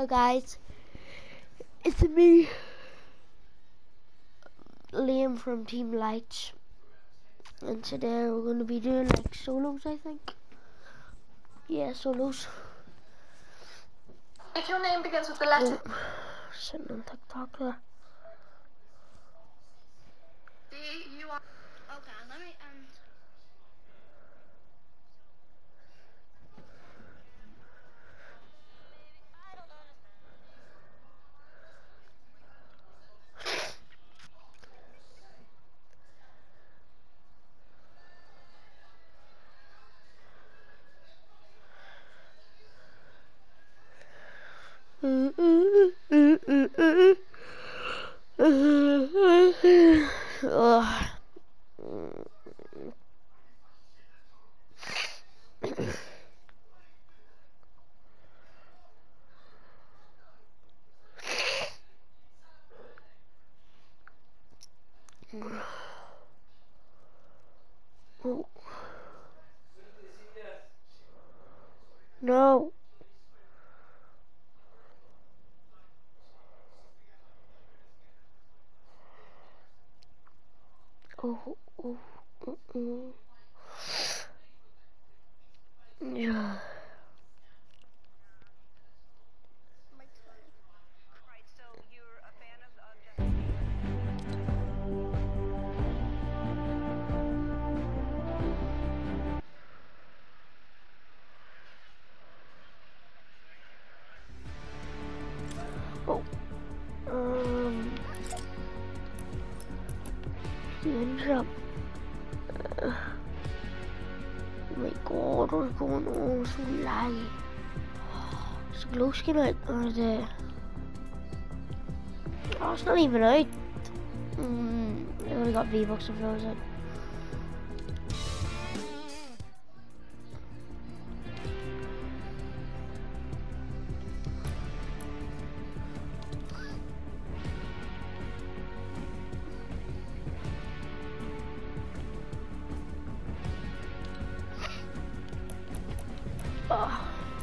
Hello guys, it's me, Liam from Team Lights, and today we're going to be doing like solos, I think. Yeah, solos. If your name begins with the letter Sitting on TikTok there. D, you are. Okay, let me Oh. No. Oh. Yeah. Right, so you're a fan of Oh. Jump. Oh my god, what's going on? So laggy. Is the glow skin out? Or is it? Oh, it's not even out. I only got V-Bucks if I was out. Oh.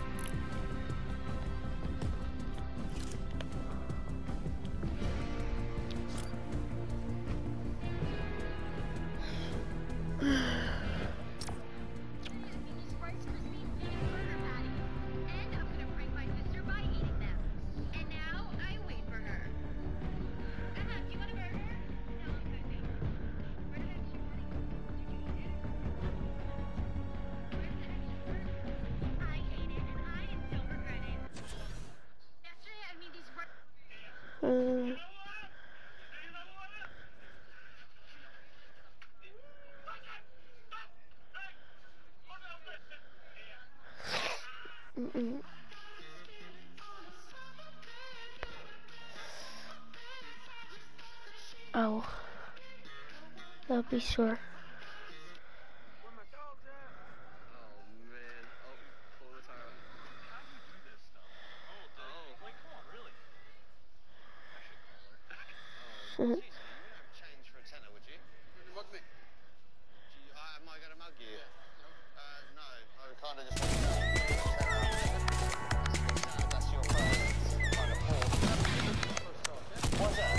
Oh, that'll be sure. Change for a tenner, would you? Mug me. Am I going to mug you? No, I kind of just that's your kind of poor. What's that?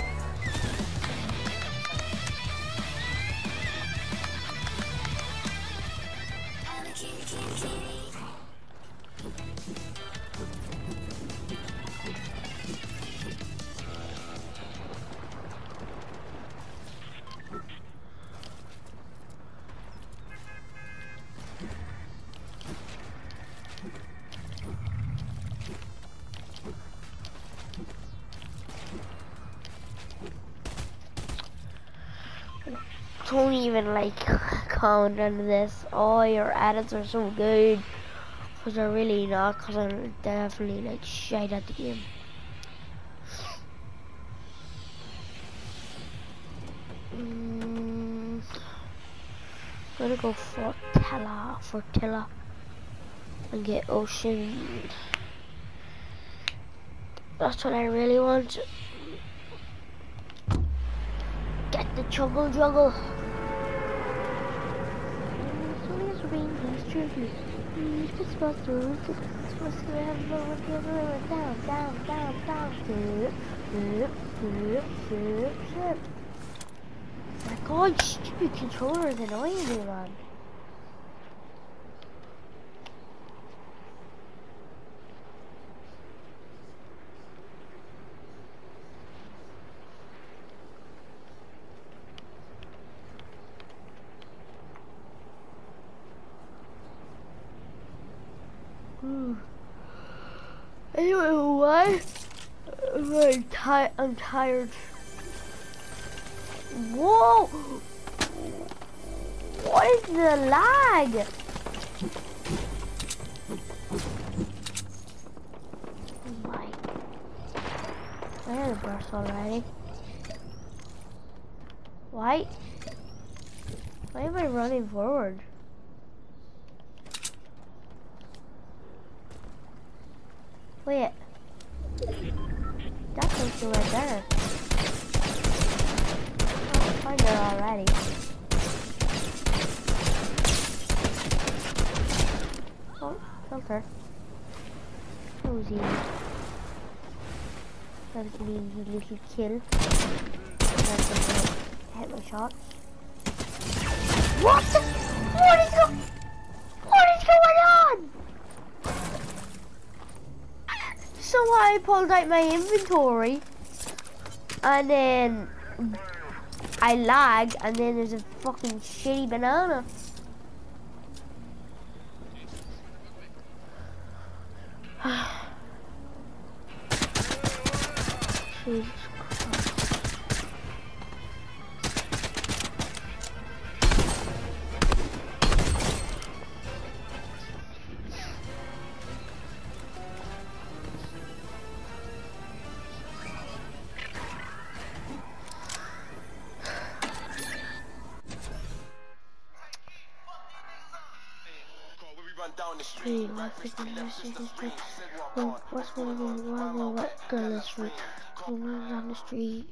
Don't even like comment on this. Oh, your edits are so good. Cause they're really not. Cause I'm definitely like shite at the game. Gonna go for Tilla, and get Ocean. That's what I really want. Get the juggle. Please, You just supposed to have fun with your river down, down, down, down. Zip. My god, stupid controller is annoying me, man. Anyway, why? I'm tired. Whoa! What is the lag? Oh my. I had a burst already. Why? Why am I running forward? Wait. That's something right there. Oh, I find it already. Oh, filter. That was easy. That was an easy little kill. That's gonna hit my shots. What? What is going on? So I pulled out my inventory, and then I lag, and then there's a fucking shitty banana. Jesus Street, my freaking message street. What's going on? What girl is free? Going down the street.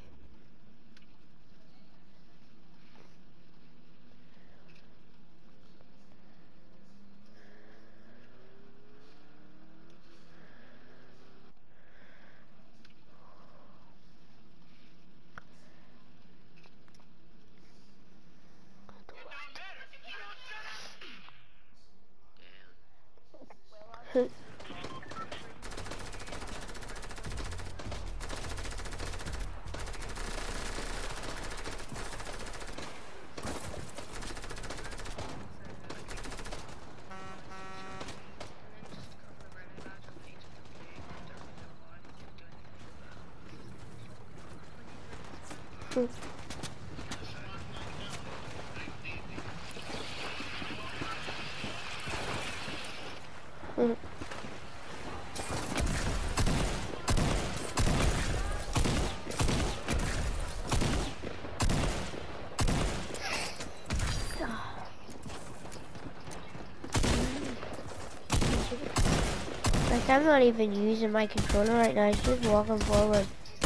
Like, I'm not even using my controller right now, it's just walking forward.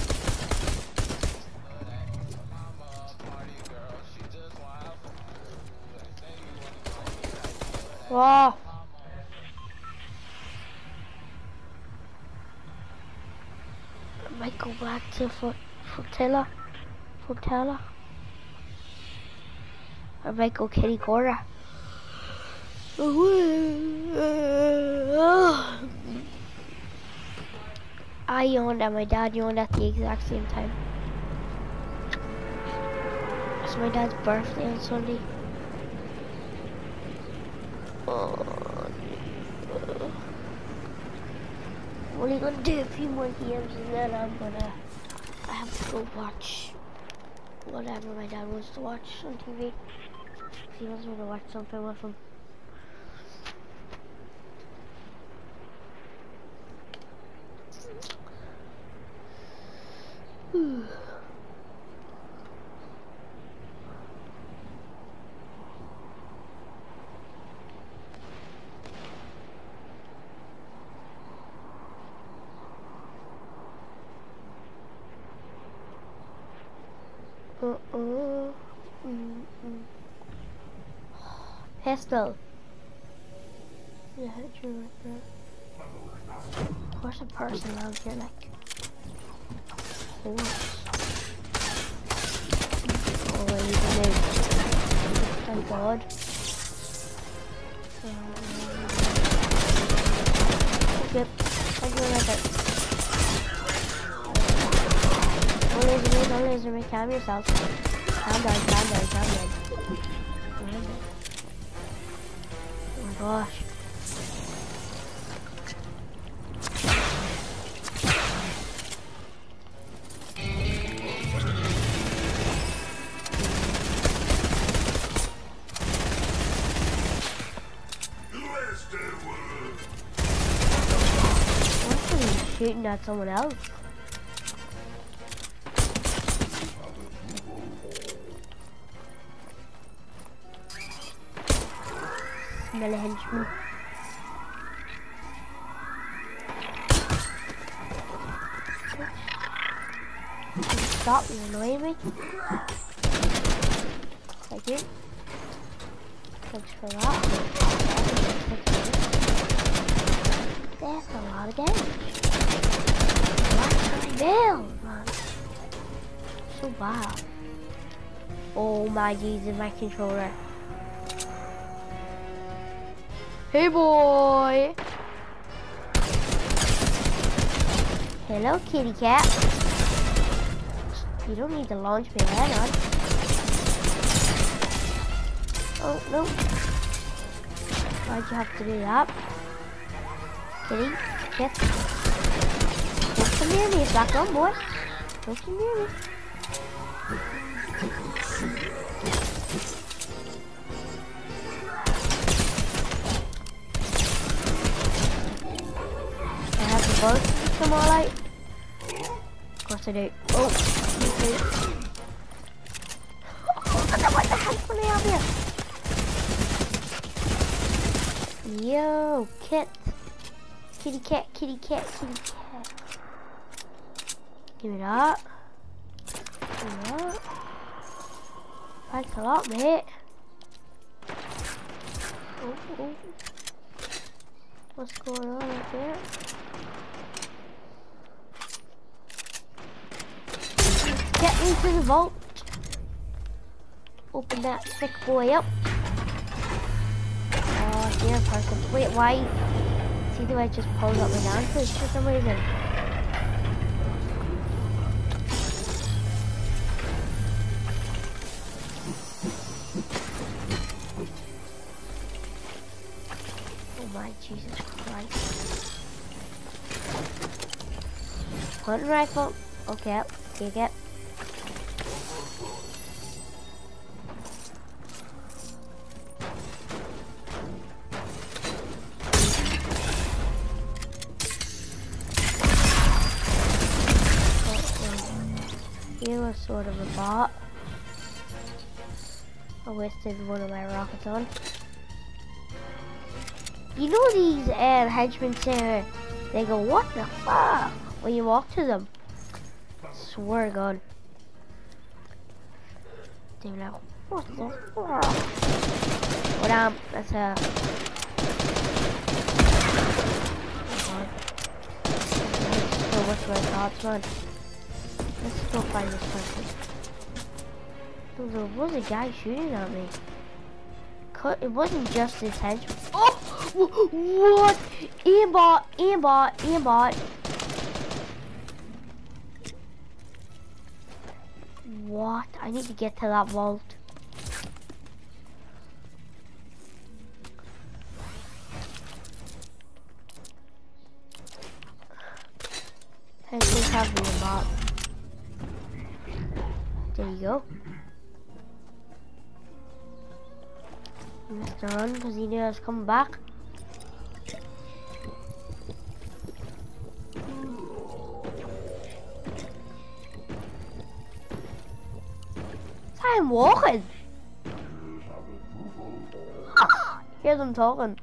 Wow. I might go back to Fortella. I might go Kitty Cora. I yawned and my dad yawned at the exact same time. It's my dad's birthday on Sunday. I'm only gonna do a few more games and then I have to go watch whatever my dad wants to watch on TV. He wants me to watch something with him. Pistol. Yeah, true, right there. There's a person around here, like, horse. Oh, wait, he's a noob. Thank God. Yep, thank you very much. Don't laser me, calm yourself. Calm down. Oh my gosh. Shooting at someone else. Smell a henchman. Stop, you're annoying me. Thank you. Thanks for that. That's a lot of damage. Bill, man. So bad. Oh my Jesus, my controller. Hey boy. Hello kitty cat. You don't need to launch me head on. Oh no. Why'd you have to do that? Kitty, cat. Don't come near me, it's back on, boy. Don't come near me. I have the boat system alright? Of course I do. Oh, me too. Oh, what the heck's going on here? Yo, kit. Kitty cat, kitty cat, kitty cat. Give me that. Give me that. Thanks a lot, mate. Oh. What's going on up there? Get into the vault. Open that thick boy up. Oh, dear person. Wait, why? See the way I just pulled up my dancers for some reason. Oh my Jesus Christ. Hunting rifle. Okay, take it. You were sort of a bot. I wasted one of my rockets on. You know these henchmen say, they go, what the fuck? When you walk to them. Swear to God. They're like, what the fuck? But that's a... So what's my thoughts, man? Let's go find this person. There was a guy shooting at me. It wasn't just this henchman. Oh! What? Aimbot. What? I need to get to that vault. I think have the aimbot. There you go. Mr. Run, because he knew I was coming back. I'm walking. Hear them talking.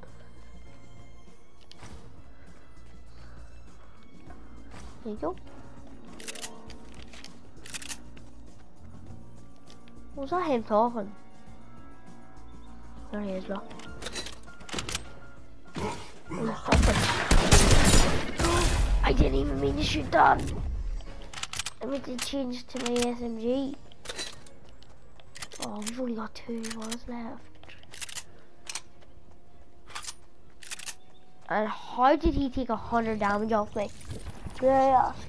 There you go. Was that him talking? There he is, look. Oh, stop it. I didn't even mean to shoot that. I meant to change to my SMG. Oh, we've only got 2 walls left. And how did he take 100 damage off me? Did I ask?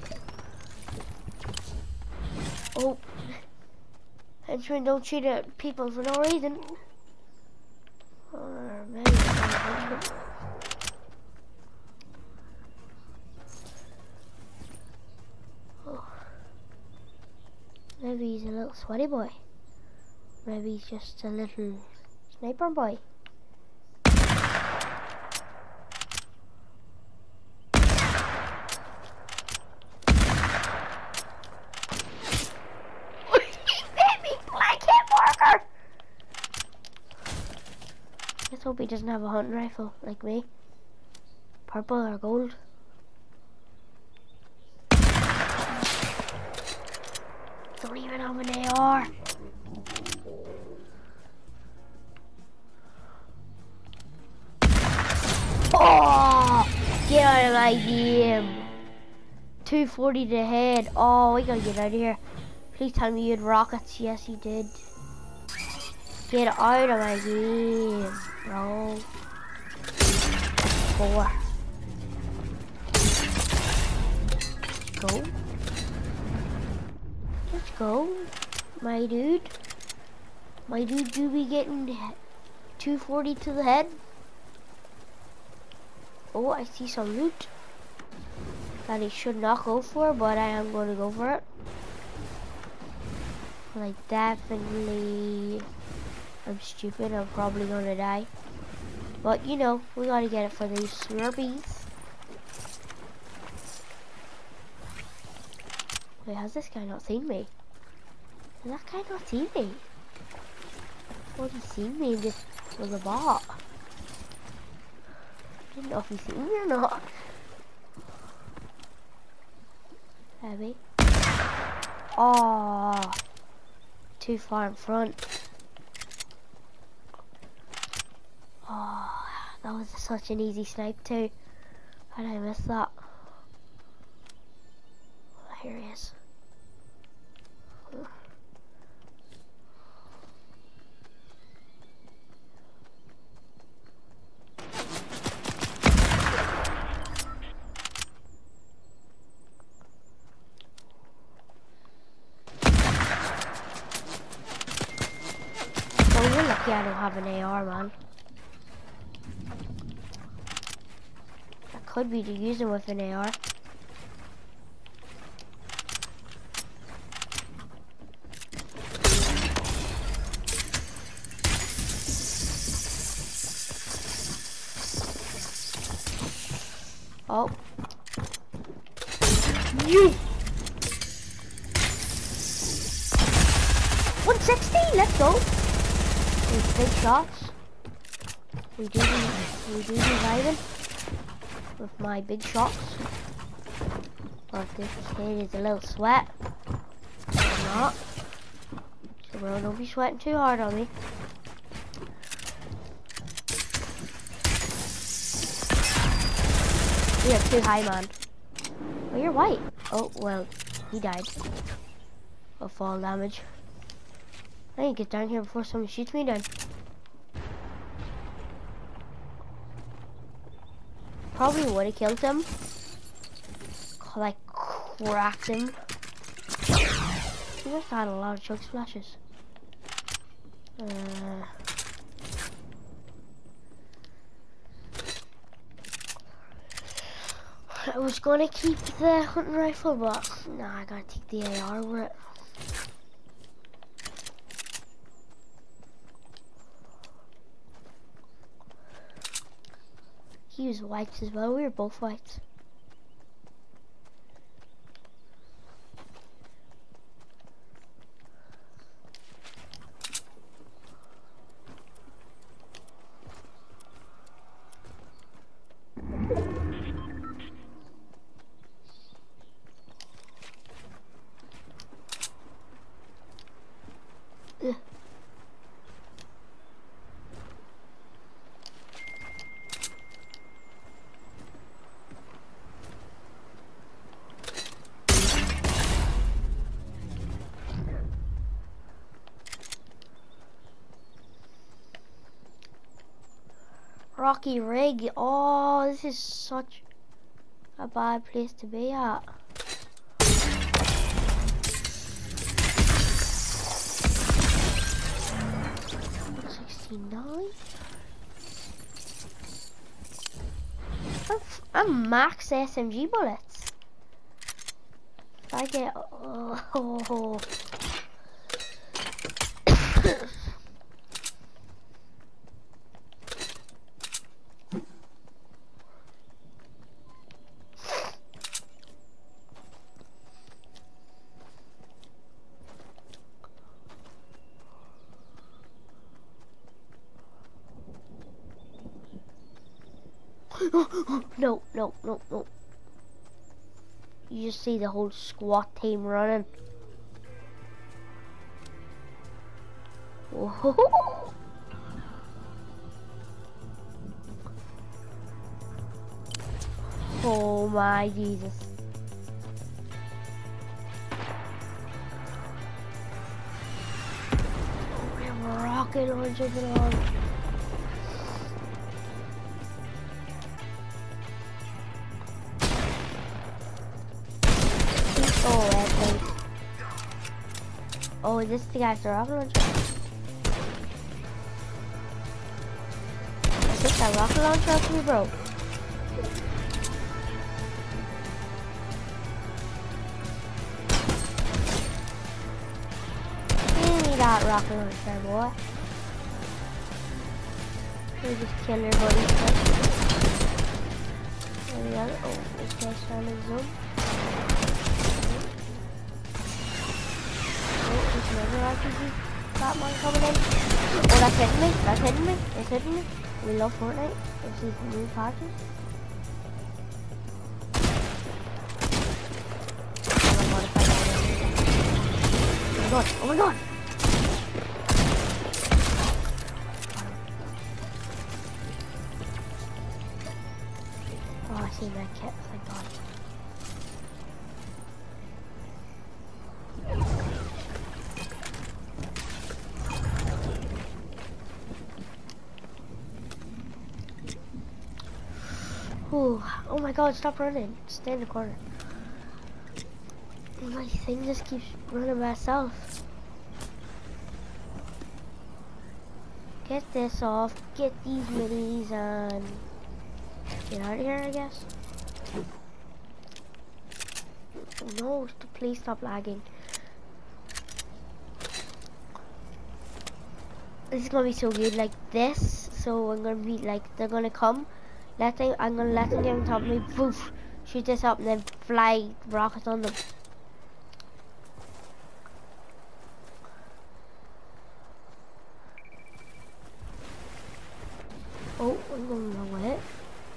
Oh. Henchman, don't shoot at people for no reason. Or maybe it's not a henchman. Oh. Maybe he's a little sweaty boy. Maybe he's just a little sniper boy. Let's hope he doesn't have a hunting rifle like me. Purple or gold. Don't even have an AR. Oh! Get out of my game. 240 to the head. Oh, we gotta get out of here. Please tell me you had rockets. Yes, you did. Get out of my game, bro. 4. Let's go. Let's go. My dude. My dude do be getting 240 to the head. Oh, I see some loot that he should not go for, but I am going to go for it. Like, definitely. I'm stupid, I'm probably gonna die. But you know, we gotta get it for these Slurpees. Wait, has this guy not seen me? Has that guy not seen me? I thought he seen me and this was a bot. I didn't know if he seen me or not. Heavy. Oh, too far in front. Oh, that was such an easy snipe too. How did I miss that? Oh, here he is. Oh, you're lucky I don't have an AR, man. Could be to use them with an AR. Oh. You. 160. Let's go. These big shots. We do reviving with my big shots. But this kid is a little sweat. I'm not. So bro, don't be sweating too hard on me. You're too high, man. Oh, you're white. Oh, well, he died of fall damage. I need to get down here before someone shoots me down. Probably would have killed him. Like, cracked him. He must have had a lot of chug splashes. I was gonna keep the hunting rifle, but nah, I gotta take the AR over it. He was whites as well. We were both whites. Ugh. Rocky Rig. Oh, this is such a bad place to be at. 69. I'm max SMG bullets. If I get no. You just see the whole SWAT team running. Whoa. Oh my Jesus. Oh, we have a rocket launcher on. Oh, that thing. Oh, is this the guy's rocket launcher? I think that rocket launcher actually broke. Give me that rocket launcher, boy. We just kill your buddies first. There we go. Oh, this guy's trying to zoom. Another RPG Batman coming in. Oh, that's hitting me. That's hitting me. It's hitting me. We love Fortnite. It's these new patches. Oh my god. Oh my god. Oh, I see that kit. Thank god. Oh my god, stop running. Stay in the corner. My thing just keeps running by itself. Get this off, get these minis, and get out of here, I guess. Oh no, please stop lagging. This is gonna be so good, like this. So I'm gonna be like, they're gonna come. I'm gonna let them get on top of me, poof, shoot this up and then fly rockets on them. Oh, I'm going the wrong way.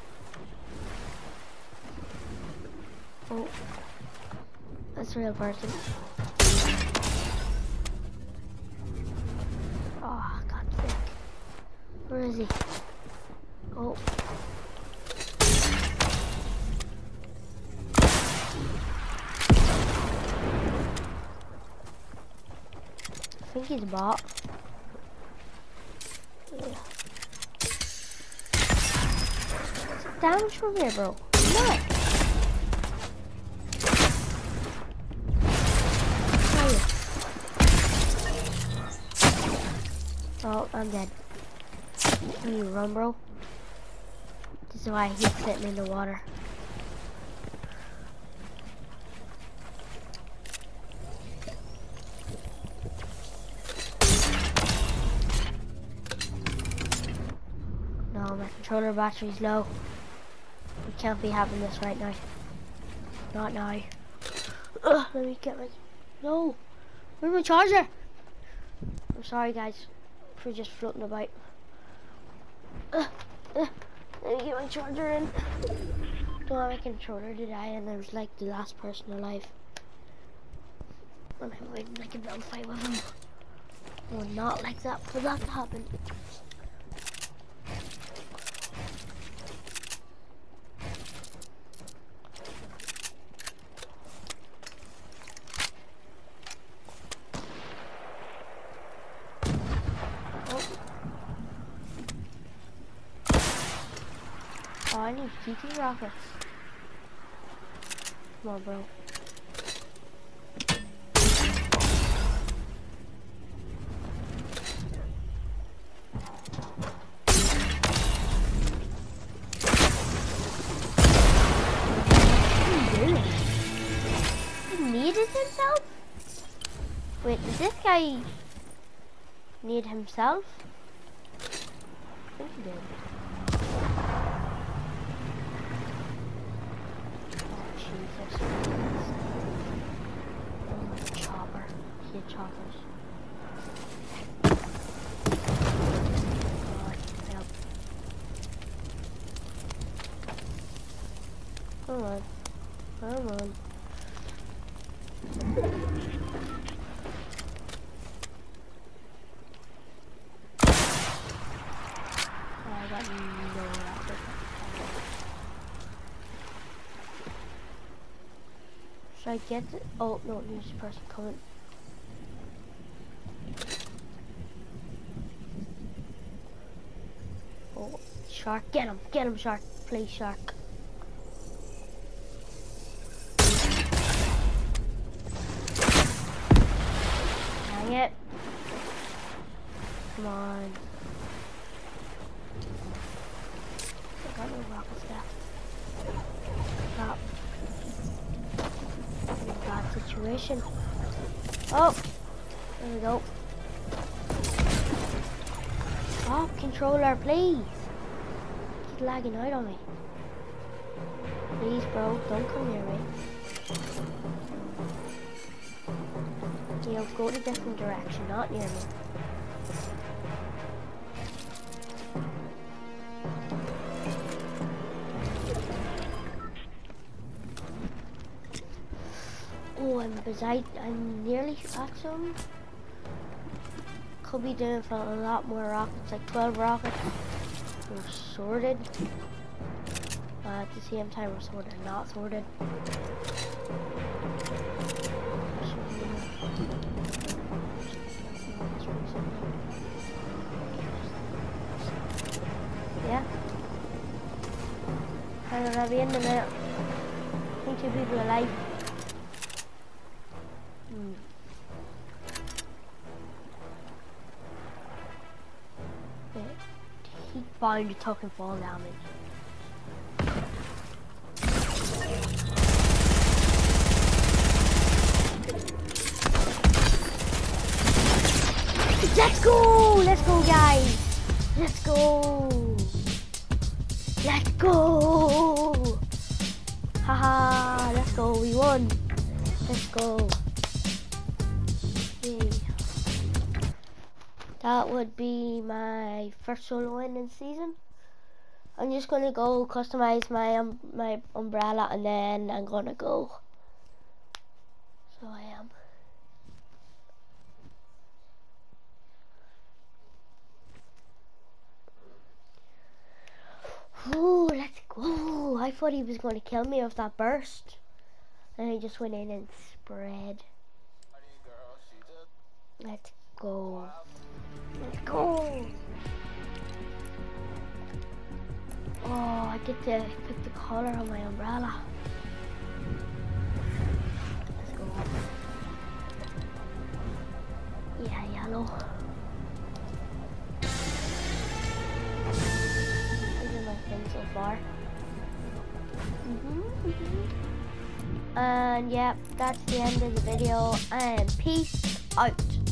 Oh, that's a real person. Oh, God's sake. Where is he? Oh. I think he's a bot. Yeah. Damage from here, bro. What? Oh, I'm dead. Can you run, bro? This is why he's sitting in the water. No, my controller battery's low. We can't be having this right now. Not now. Ugh, let me get my... No! Where's my charger? I'm sorry guys for just floating about. Let me get my charger in. Don't have my controller to die and I was like the last person alive. And I'm waiting like a dog fight with him. I would not like that for that to happen. GT rockets. Come on, bro. Himself? Wait, did this guy need himself? I think he did. Oh, Jesus. Oh, chopper. He had choppers. God, help. Come on. Come on. Should I get it? Oh no, there's a person coming. Oh, shark, get him, shark, please, shark. Dang it. Come on. I got no rockets left. Stop. Bad situation. Oh, there we go. Stop, controller, please. Keep lagging out on me. Please, bro, don't come near me. You know, go to a different direction, not near me. Oh, I'm nearly at some. Could be doing for a lot more rockets, like 12 rockets. We're sorted. At the same time, we're sorted, not sorted. Yeah. And at the end of it, I think 2 people alive. Heat bound to tuck and fall damage. Let's go! Let's go, guys! Let's go! Let's go! Haha! Let's go! We won! Let's go! Yay! That would be my first solo win in the season. I'm just gonna go customize my umbrella and then I'm gonna go. So I am. Oh, let's go! I thought he was gonna kill me with that burst, and he just went in and spread. Let's go! Let's go! Oh, I get to pick the color on my umbrella. Let's go. Yeah, yellow. These are my things so far. And yeah, that's the end of the video, and peace out.